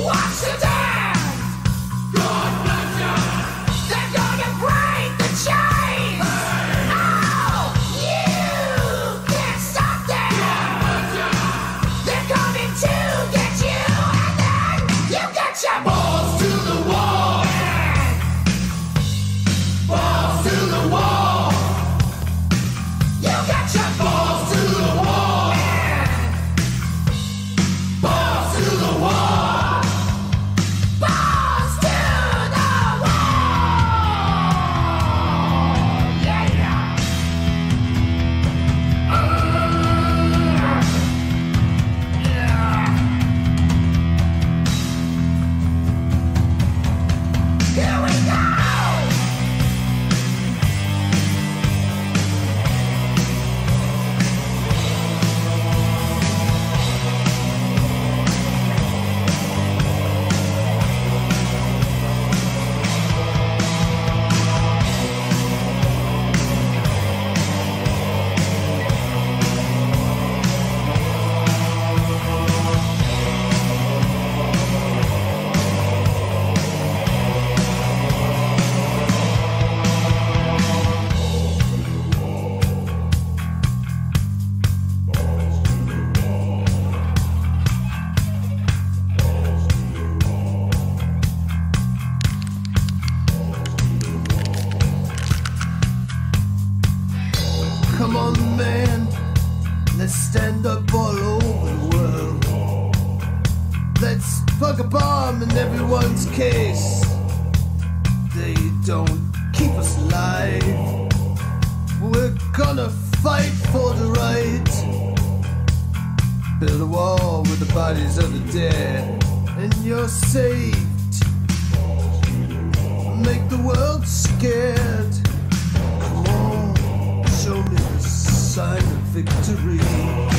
Watch the dance. God bless you. They're gonna break the chains. Oh, you can't stop them. God bless you. They're coming to get you, and then you get your balls to the wall. Balls to the wall. You got your balls to the wall. Balls to the wall. Balls to the wall. Yeah, yeah. Yeah. Here we go. Come on, man, let's stand up all over the world. Let's plug a bomb in everyone's case. They don't keep us alive. We're gonna fight for the right. Build a wall with the bodies of the dead, and you're saved. Make the world scared. Come on, show me the sign of victory.